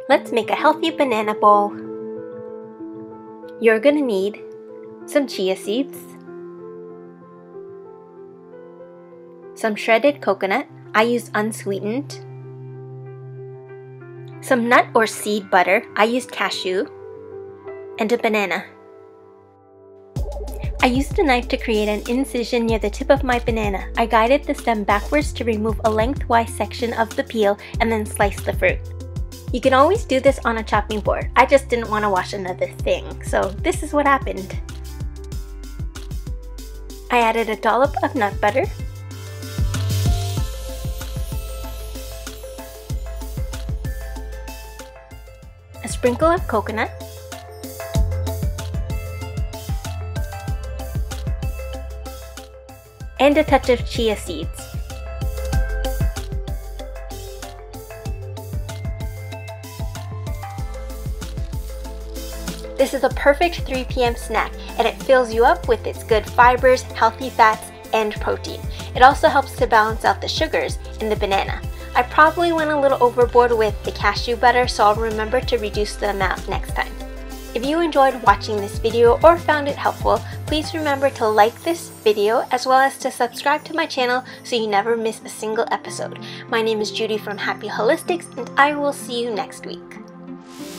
Let's make a healthy banana bowl. You're gonna need some chia seeds, some shredded coconut, I used unsweetened, some nut or seed butter, I used cashew, and a banana. I used a knife to create an incision near the tip of my banana. I guided the stem backwards to remove a lengthwise section of the peel and then slice the fruit. You can always do this on a chopping board. I just didn't want to wash another thing, so this is what happened. I added a dollop of nut butter, a sprinkle of coconut, and a touch of chia seeds. This is a perfect 3 p.m. snack, and it fills you up with its good fibers, healthy fats, and protein. It also helps to balance out the sugars in the banana. I probably went a little overboard with the cashew butter, so I'll remember to reduce the amount next time. If you enjoyed watching this video or found it helpful, please remember to like this video as well as to subscribe to my channel so you never miss a single episode. My name is Judy from Happy Holistics, and I will see you next week.